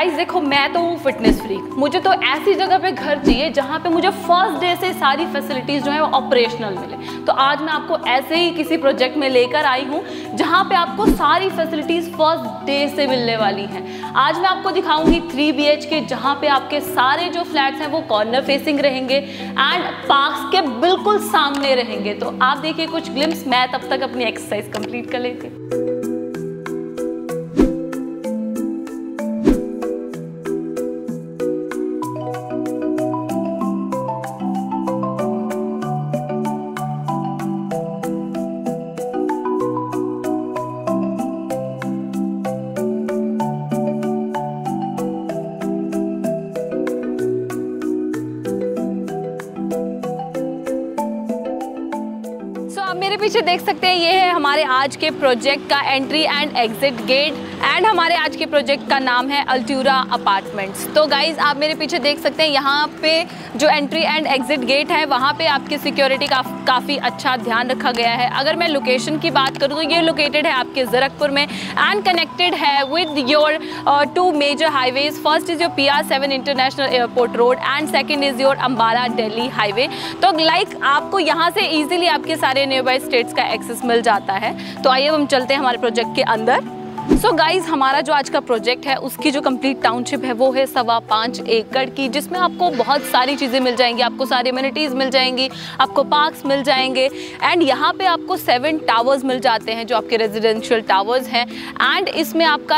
Guys देखो, मैं तो हूँ फिटनेस फ्रीक, मुझे तो ऐसी जगह पे घर चाहिए जहाँ पे मुझे फर्स्ट डे से सारी फैसिलिटीज़ जो है वो ऑपरेशनल मिले। तो आज मैं आपको ऐसे ही किसी प्रोजेक्ट में लेकर आई हूँ जहाँ पे आपको सारी फैसिलिटीज़ फर्स्ट डे से मिलने वाली हैं। आज मैं आपको दिखाऊंगी 3 BHK, जहाँ पे आपके सारे जो फ्लैट्स हैं वो कॉर्नर फेसिंग रहेंगे एंड पार्क्स के बिल्कुल सामने रहेंगे। तो आप देखिए कुछ ग्लिम्स, मैं तब तक अपनी एक्सरसाइज कंप्लीट कर लेती हूँ। मेरे पीछे देख सकते हैं, ये है हमारे आज के प्रोजेक्ट का entry and exit gate and हमारे आज के प्रोजेक्ट का नाम है अल्टूरा अपार्टमेंट्स। तो गाइज आप मेरे पीछे देख सकते हैं, यहाँ पे जो एंट्री एंड एग्जिट गेट है वहाँ पे आपकी सिक्योरिटी का काफ़ी अच्छा ध्यान रखा गया है। अगर मैं लोकेशन की बात करूँ तो ये लोकेटेड है आपके ज़रकपुर में एंड कनेक्टेड है with your 2 major highways. First is your PR7 international airport road and second is your Ambala Delhi highway. तो लाइक आपको यहाँ से ईजिली आपके सारे नियरबाई स्टेट्स का एक्सेस मिल जाता है। तो आइए हम चलते हैं हमारे प्रोजेक्ट के अंदर। सो गाइज हमारा जो आज का प्रोजेक्ट है उसकी जो कंप्लीट टाउनशिप है वो है 5.25 एकड़ की, जिसमें आपको बहुत सारी चीज़ें मिल जाएंगी। आपको सारी एमिनिटीज़ मिल जाएंगी, आपको पार्क्स मिल जाएंगे एंड यहाँ पे आपको 7 टावर्स मिल जाते हैं जो आपके रेजिडेंशियल टावर्स हैं। एंड इसमें आपका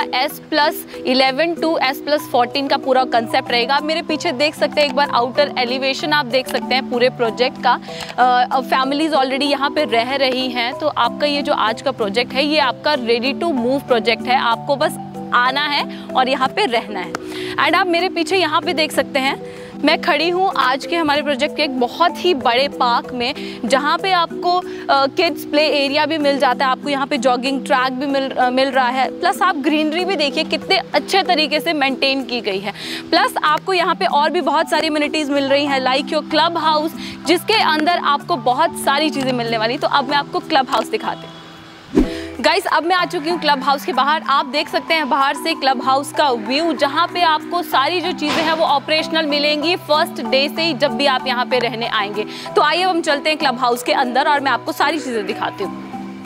S+11 to S+14 का पूरा कंसेप्ट रहेगा। आप मेरे पीछे देख सकते हैं, एक बार आउटर एलिवेशन आप देख सकते हैं पूरे प्रोजेक्ट का। फैमिलीज ऑलरेडी यहाँ पे रह रही हैं। तो आपका ये जो आज का प्रोजेक्ट है ये आपका रेडी टू मूव प्रोजेक्ट है। आपको बस आना है और यहाँ पे रहना है। एंड आप मेरे पीछे यहाँ पे देख सकते हैं, मैं खड़ी हूँ आज के हमारे प्रोजेक्ट के एक बहुत ही बड़े पार्क में, जहाँ पे आपको किड्स प्ले एरिया भी मिल जाता है। आपको यहाँ पे जॉगिंग ट्रैक भी मिल रहा है। प्लस आप ग्रीनरी भी देखिए कितने अच्छे तरीके से मेंटेन की गई है। प्लस आपको यहाँ पे और भी बहुत सारी एमिनिटीज़ मिल रही हैं लाइक योर क्लब हाउस, जिसके अंदर आपको बहुत सारी चीज़ें मिलने वाली। तो अब मैं आपको क्लब हाउस दिखाती हूँ। गाइस अब मैं आ चुकी हूँ क्लब हाउस के बाहर। आप देख सकते हैं बाहर से क्लब हाउस का व्यू, जहाँ पे आपको सारी जो चीज़ें हैं वो ऑपरेशनल मिलेंगी फर्स्ट डे से ही जब भी आप यहाँ पे रहने आएंगे। तो आइए हम चलते हैं क्लब हाउस के अंदर और मैं आपको सारी चीज़ें दिखाती हूँ।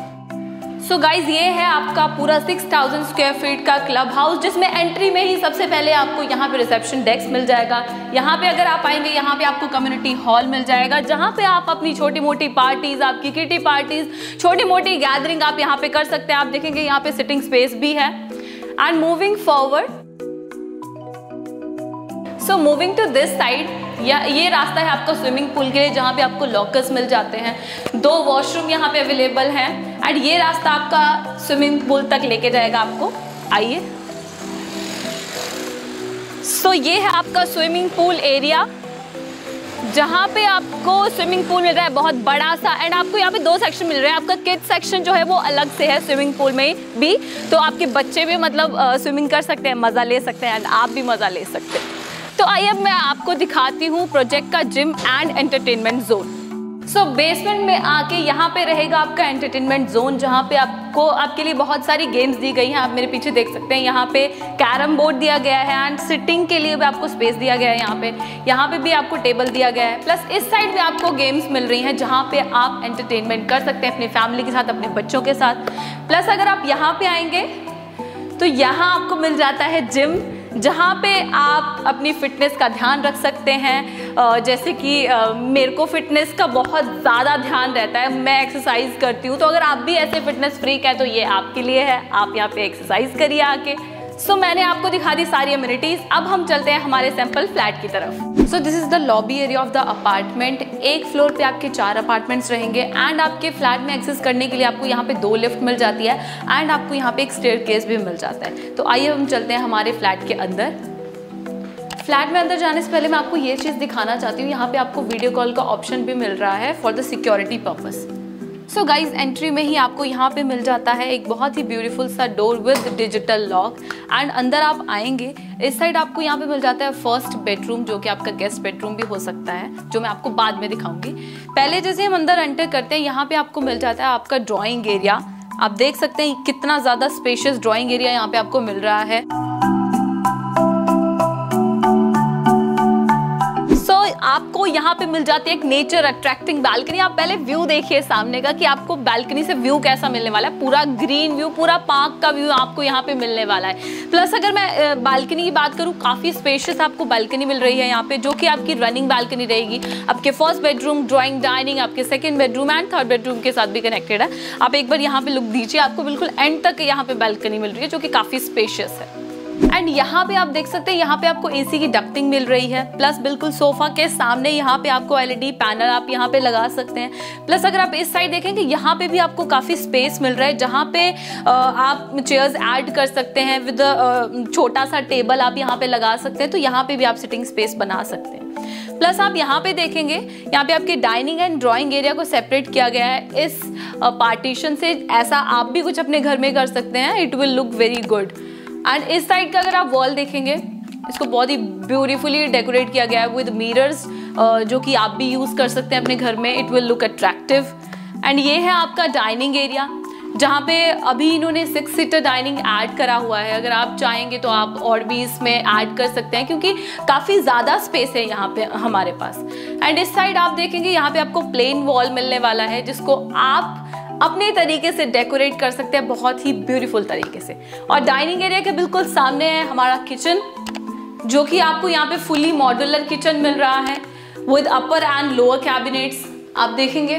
सो गाइज ये है आपका पूरा 6000 स्क्वायर फीट का क्लब हाउस, जिसमें एंट्री में ही सबसे पहले आपको यहाँ पे रिसेप्शन डेस्क मिल जाएगा। यहाँ पे अगर आप आएंगे यहाँ पे आपको कम्युनिटी हॉल मिल जाएगा, जहाँ पे आप अपनी छोटी मोटी पार्टीज, आपकी किटी पार्टीज, छोटी मोटी गैदरिंग आप यहाँ पे कर सकते हैं। आप देखेंगे यहाँ पे सिटिंग स्पेस भी है। And moving forward, so moving to this side, ये रास्ता है आपका स्विमिंग पूल के लिए, जहाँ पे आपको लॉकर्स मिल जाते हैं। 2 वॉशरूम यहाँ पे अवेलेबल हैं एंड ये रास्ता आपका स्विमिंग पूल तक लेके जाएगा आपको। आइए, सो ये है आपका स्विमिंग पूल एरिया, जहाँ पे आपको स्विमिंग पूल मिल रहा है बहुत बड़ा सा। एंड आपको यहाँ पे 2 सेक्शन मिल रहे हैं। आपका किड्स सेक्शन जो है वो अलग से है स्विमिंग पूल में भी, तो आपके बच्चे भी मतलब स्विमिंग कर सकते हैं, मज़ा ले सकते हैं एंड आप भी मज़ा ले सकते हैं। तो आइए अब मैं आपको दिखाती हूँ प्रोजेक्ट का gym and entertainment zone. So basement में आके यहाँ पे रहेगा आपका एंटरटेनमेंट जोन, जहाँ पे आपके लिए बहुत सारी गेम्स दी गई हैं। आप मेरे पीछे देख सकते हैं, यहाँ पे कैरम बोर्ड दिया गया है एंड सिटिंग के लिए भी आपको स्पेस दिया गया है। यहाँ पे भी आपको टेबल दिया गया है। प्लस इस साइड में आपको गेम्स मिल रही हैं, जहाँ पे आप एंटरटेनमेंट कर सकते हैं अपनी फैमिली के साथ, अपने बच्चों के साथ। प्लस अगर आप यहाँ पे आएंगे तो यहाँ आपको मिल जाता है जिम, जहाँ पे आप अपनी फिटनेस का ध्यान रख सकते हैं। जैसे कि मेरे को फिटनेस का बहुत ज़्यादा ध्यान रहता है, मैं एक्सरसाइज करती हूँ। तो अगर आप भी ऐसे फिटनेस फ्रीक है तो ये आपके लिए है, आप यहाँ पे एक्सरसाइज करिए आके। सो मैंने आपको दिखा दी सारी एमिनिटीज़। अब हम चलते हैं हमारे सैंपल फ्लैट की तरफ। So this is the lobby area of the apartment. एक फ्लोर पे आपके 4 अपार्टमेंट्स रहेंगे एंड आपके फ्लैट में एक्सेस करने के लिए आपको यहाँ पे 2 लिफ्ट मिल जाती है एंड आपको यहाँ पे एक स्टेयरकेस भी मिल जाता है। तो आइए हम चलते हैं हमारे फ्लैट के अंदर। फ्लैट में अंदर जाने से पहले मैं आपको ये चीज़ दिखाना चाहती हूँ, यहाँ पे आपको वीडियो कॉल का ऑप्शन भी मिल रहा है for the security purpose. So guys entry में ही आपको यहाँ पे मिल जाता है एक बहुत ही ब्यूटीफुल सा door with digital lock and अंदर आप आएंगे, इस साइड आपको यहाँ पे मिल जाता है फर्स्ट बेडरूम, जो कि आपका गेस्ट बेडरूम भी हो सकता है, जो मैं आपको बाद में दिखाऊंगी। पहले जैसे हम अंदर एंटर करते हैं, यहाँ पे आपको मिल जाता है आपका ड्राइंग एरिया। आप देख सकते हैं कितना ज़्यादा स्पेशियस ड्राइंग एरिया यहाँ पे आपको मिल रहा है। आपको यहाँ पे मिल जाती है एक नेचर अट्रैक्टिंग बालकनी। आप पहले व्यू देखिए सामने का कि आपको बालकनी से व्यू कैसा मिलने वाला है। पूरा ग्रीन व्यू, पूरा पार्क का व्यू आपको यहाँ पे मिलने वाला है। प्लस अगर मैं बालकनी की बात करूँ, काफ़ी स्पेशियस आपको बालकनी मिल रही है यहाँ पे, जो कि आपकी रनिंग बालकनी रहेगी। आपके फर्स्ट बेडरूम, ड्राइंग, डाइनिंग, आपके second bedroom and third bedroom के साथ भी कनेक्टेड है। आप एक बार यहाँ पे लुक दीजिए, आपको बिल्कुल एंड तक यहाँ पे बालकनी मिल रही है, जो कि काफ़ी स्पेशियस है। एंड यहाँ पे आप देख सकते हैं, यहाँ पे आपको एसी की डक्टिंग मिल रही है। प्लस बिल्कुल सोफा के सामने यहाँ पे आपको एलईडी पैनल आप यहाँ पे लगा सकते हैं। प्लस अगर आप इस साइड देखेंगे, यहाँ पे भी आपको काफ़ी स्पेस मिल रहा है, जहाँ पे आप चेयर्स ऐड कर सकते हैं विद छोटा सा टेबल आप यहाँ पे लगा सकते हैं। तो यहाँ पे भी आप सिटिंग स्पेस बना सकते हैं। प्लस आप यहाँ पे देखेंगे, यहाँ पे आपके डाइनिंग एंड ड्राइंग एरिया को सेपरेट किया गया है इस पार्टीशन से। ऐसा आप भी कुछ अपने घर में कर सकते हैं, it will look very good. And इस साइड का अगर आप वॉल देखेंगे, इसको बहुत ही ब्यूटीफुली डेकोरेट किया गया है विद मिरर्स, जो कि आप भी यूज़ कर सकते हैं अपने घर में, it will look attractive. And ये है आपका डाइनिंग एरिया, जहाँ पे अभी इन्होंने 6 सीटर डाइनिंग ऐड करा हुआ है। अगर आप चाहेंगे तो आप और भी इसमें ऐड कर सकते हैं, क्योंकि काफ़ी ज़्यादा स्पेस है यहाँ पे हमारे पास। एंड इस साइड आप देखेंगे, यहाँ पे आपको प्लेन वॉल मिलने वाला है, जिसको आप अपने तरीके से डेकोरेट कर सकते हैं बहुत ही ब्यूटीफुल तरीके से। और डाइनिंग एरिया के बिल्कुल सामने है हमारा किचन, जो कि आपको यहाँ पे फुली मॉड्यूलर किचन मिल रहा है with upper and lower cabinets. आप देखेंगे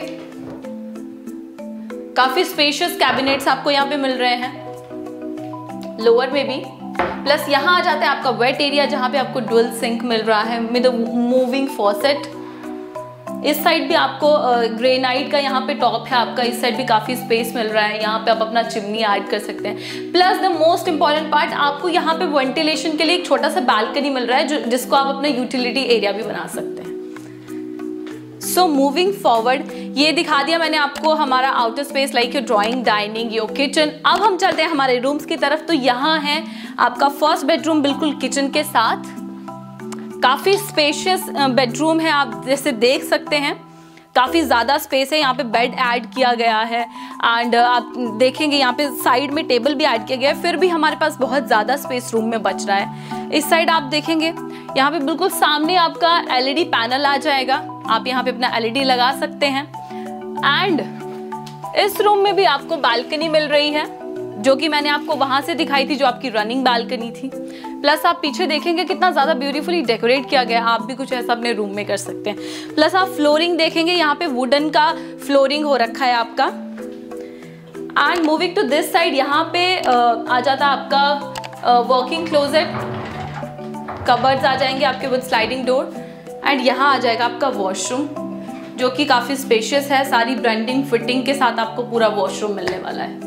काफी स्पेशियस कैबिनेट्स आपको यहाँ पे मिल रहे हैं, लोअर में भी। प्लस यहाँ आ जाता है आपका वेट एरिया, जहाँ पे आपको डुअल सिंक मिल रहा है विद मूविंग फॉसेट। इस साइड भी आपको ग्रेनाइट का यहाँ पे टॉप है आपका, इस साइड भी काफ़ी स्पेस मिल रहा है, यहाँ पे आप अपना चिमनी ऐड कर सकते हैं। Plus the most important part, आपको यहाँ पे वेंटिलेशन के लिए एक छोटा सा बालकनी मिल रहा है, जिसको आप अपना यूटिलिटी एरिया भी बना सकते हैं। सो मूविंग फॉरवर्ड, ये दिखा दिया मैंने आपको हमारा outer space, like your drawing, dining, your kitchen. अब हम चलते हैं हमारे रूम्स की तरफ। तो यहाँ है आपका फर्स्ट बेडरूम बिल्कुल किचन के साथ, काफ़ी स्पेशियस बेडरूम है, आप जैसे देख सकते हैं काफ़ी ज़्यादा स्पेस है। यहाँ पे बेड ऐड किया गया है एंड आप देखेंगे यहाँ पे साइड में टेबल भी ऐड किया गया है, फिर भी हमारे पास बहुत ज़्यादा स्पेस रूम में बच रहा है। इस साइड आप देखेंगे, यहाँ पे बिल्कुल सामने आपका एलईडी पैनल आ जाएगा, आप यहाँ पे अपना एलईडी लगा सकते हैं। एंड इस रूम में भी आपको बालकनी मिल रही है, जो कि मैंने आपको वहां से दिखाई थी, जो आपकी रनिंग बालकनी थी। प्लस आप पीछे देखेंगे कितना ज़्यादा ब्यूटीफुली डेकोरेट किया गया है, आप भी कुछ ऐसा अपने रूम में कर सकते हैं। प्लस आप फ्लोरिंग देखेंगे, यहाँ पे वुडन का फ्लोरिंग हो रखा है आपका। And moving to this side, यहाँ पे आ जाता है आपका वर्किंग क्लोजेट, कबर्ड्स आ जाएंगे आपके विद स्लाइडिंग डोर। एंड यहाँ आ जाएगा आपका वॉशरूम, जो कि काफ़ी स्पेशियस है, सारी ब्रांडिंग फिटिंग के साथ आपको पूरा वॉशरूम मिलने वाला है।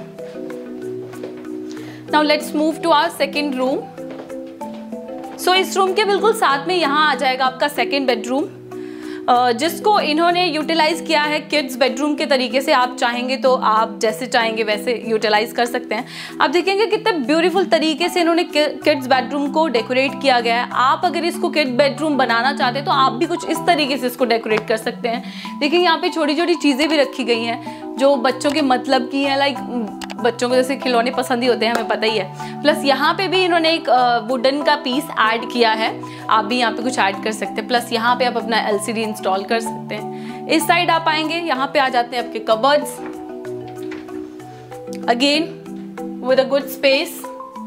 Now let's move to our second room. So इस रूम के बिल्कुल साथ में यहाँ आ जाएगा आपका सेकेंड बेडरूम, जिसको इन्होंने यूटिलाइज किया है किड्स बेडरूम के तरीके से। आप चाहेंगे तो आप जैसे चाहेंगे वैसे यूटिलाइज कर सकते हैं। आप देखेंगे कितने ब्यूटीफुल तरीके से इन्होंने किड्स बेडरूम को डेकोरेट किया गया है। आप अगर इसको किड बेडरूम बनाना चाहते हैं तो आप भी कुछ इस तरीके से इसको डेकोरेट कर सकते हैं। देखिए यहाँ पे छोटी छोटी चीज़ें भी रखी गई हैं जो बच्चों के मतलब की हैं, लाइक बच्चों को जैसे खिलौने पसंद ही होते हैं, हमें पता ही है। प्लस यहाँ पे भी इन्होंने एक वुडन का पीस ऐड किया है, आप भी यहाँ पे कुछ ऐड कर सकते हैं। प्लस यहाँ पे आप अपना एलसीडी इंस्टॉल कर सकते हैं। इस साइड आप आएंगे, यहाँ पे आ जाते हैं आपके cupboards, again with a good space.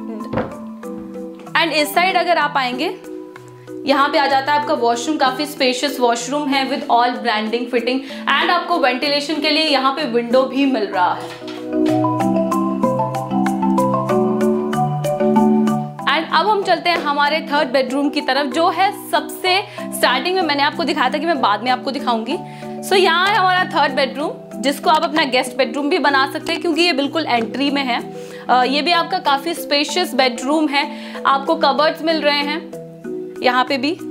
And इस साइड अगर आप आएंगे, यहाँ पे आ जाता है आपका वॉशरूम, काफी स्पेशियस वॉशरूम है with all branding fitting. And आपको वेंटिलेशन के लिए यहाँ पे विंडो भी मिल रहा है। अब हम चलते हैं हमारे थर्ड बेडरूम की तरफ, जो है सबसे स्टार्टिंग में मैंने आपको दिखाया था कि मैं बाद में आपको दिखाऊंगी। सो यहाँ है हमारा थर्ड बेडरूम, जिसको आप अपना गेस्ट बेडरूम भी बना सकते हैं, क्योंकि ये बिल्कुल एंट्री में है। ये भी आपका काफ़ी स्पेशियस बेडरूम है, आपको कबर्ड्स मिल रहे हैं यहाँ पे भी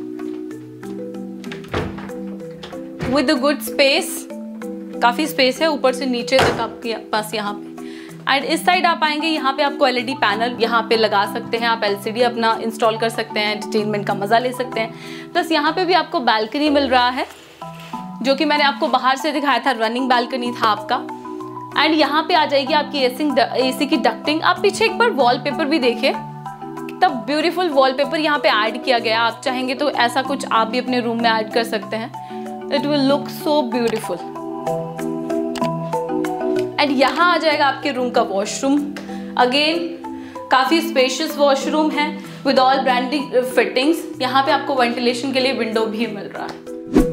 विद गुड स्पेस, काफ़ी स्पेस है ऊपर से नीचे तक आपके पास यहाँ पे। एंड इस साइड आप आएंगे, यहाँ पे आपको एलईडी पैनल यहाँ पे लगा सकते हैं, आप एलसीडी अपना इंस्टॉल कर सकते हैं, एंटरटेनमेंट का मजा ले सकते हैं। प्लस यहाँ पे भी आपको बालकनी मिल रहा है, जो कि मैंने आपको बाहर से दिखाया था, रनिंग बालकनी था आपका। एंड यहाँ पे आ जाएगी आपकी एसी की डक्टिंग। आप पीछे एक बार वॉलपेपर भी देखिए, कितना ब्यूटीफुल वॉलपेपर यहाँ पे ऐड किया गया। आप चाहेंगे तो ऐसा कुछ आप भी अपने रूम में ऐड कर सकते हैं। It will look so beautiful. And यहाँ आ जाएगा आपके रूम का वॉशरूम। अगेन काफ़ी स्पेशियस वॉशरूम है विद ऑल ब्रांडिंग फिटिंग्स। यहाँ पे आपको वेंटिलेशन के लिए विंडो भी मिल रहा है।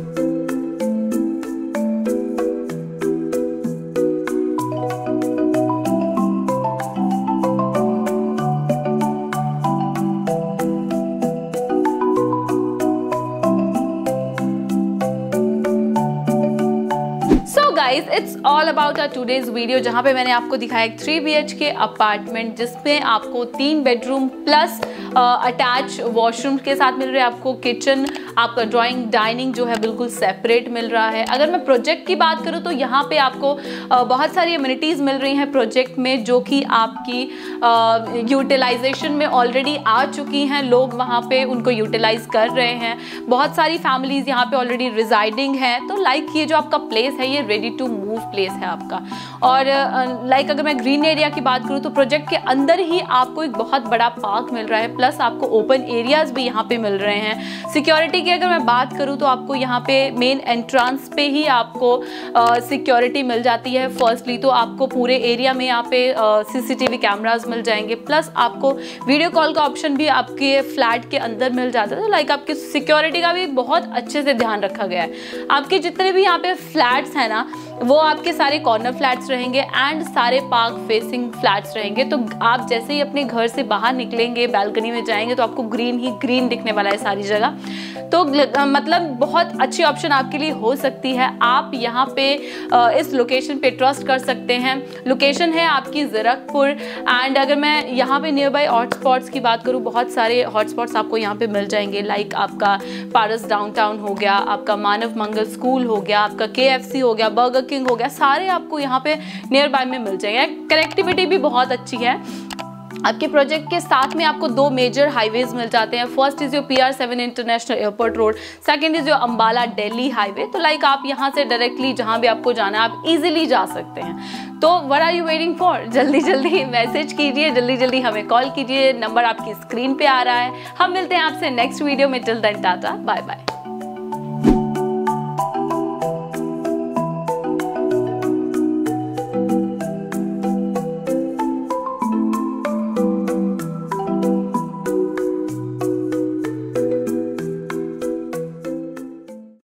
Guys it's all about our today's video, जहाँ पे मैंने आपको दिखाया एक 3 BHK अपार्टमेंट जिसमें आपको 3 बेडरूम प्लस अटैच वॉशरूम के साथ मिल रहे हैं। आपको किचन, आपका ड्राइंग डाइनिंग जो है बिल्कुल सेपरेट मिल रहा है। अगर मैं प्रोजेक्ट की बात करूँ तो यहाँ पे आपको बहुत सारी एमिनिटीज़ मिल रही हैं प्रोजेक्ट में, जो कि आपकी यूटिलाइजेशन में ऑलरेडी आ चुकी हैं। लोग वहाँ पे उनको यूटिलाइज कर रहे हैं। बहुत सारी फैमिलीज़ यहाँ पे ऑलरेडी रिजाइडिंग हैं। तो लाइक ये जो आपका प्लेस है ये रेडी टू मूव प्लेस है आपका। और लाइक अगर मैं ग्रीन एरिया की बात करूँ तो प्रोजेक्ट के अंदर ही आपको एक बहुत बड़ा पार्क मिल रहा है, प्लस आपको ओपन एरियाज भी यहाँ पे मिल रहे हैं। सिक्योरिटी की अगर मैं बात करूँ तो आपको यहाँ पे मेन एंट्रेंस पे ही आपको सिक्योरिटी मिल जाती है। फर्स्टली तो आपको पूरे एरिया में यहाँ पे CCTV कैमराज मिल जाएंगे, प्लस आपको वीडियो कॉल का ऑप्शन भी आपके फ्लैट के अंदर मिल जाता है। तो लाइक आपकी सिक्योरिटी का भी बहुत अच्छे से ध्यान रखा गया है। आपके जितने भी यहाँ पे फ्लैट्स हैं ना, वो आपके सारे कॉर्नर फ्लैट्स रहेंगे एंड सारे पार्क फेसिंग फ्लैट्स रहेंगे। तो आप जैसे ही अपने घर से बाहर निकलेंगे, बालकनी में जाएंगे, तो आपको ग्रीन ही ग्रीन दिखने वाला है सारी जगह। तो मतलब बहुत अच्छी ऑप्शन आपके लिए हो सकती है। आप यहाँ पे इस लोकेशन पे ट्रस्ट कर सकते हैं। लोकेशन है आपकी ज़ीरकपुर। एंड अगर मैं यहाँ पे नियर बाई हॉटस्पॉट्स की बात करूँ, बहुत सारे हॉटस्पॉट्स आपको यहाँ पे मिल जाएंगे। लाइक आपका पारस डाउनटाउन हो गया, आपका मानव मंगल स्कूल हो गया, आपका KFC हो गया, बर्गर किंग हो गया, सारे आपको यहाँ पे नियर बाय में मिल जाएंगे। कनेक्टिविटी भी बहुत अच्छी है। आपके प्रोजेक्ट के साथ में आपको 2 मेजर हाईवेज मिल जाते हैं। First is your PR7 international airport road, second is your Ambala Delhi highway. तो लाइक आप यहाँ से डायरेक्टली जहाँ भी आपको जाना है आप इजीली जा सकते हैं। तो what are you waiting for? जल्दी जल्दी मैसेज कीजिए, जल्दी जल्दी हमें कॉल कीजिए। नंबर आपकी स्क्रीन पे आ रहा है। हम मिलते हैं आपसे नेक्स्ट वीडियो में। Till then tata, bye bye.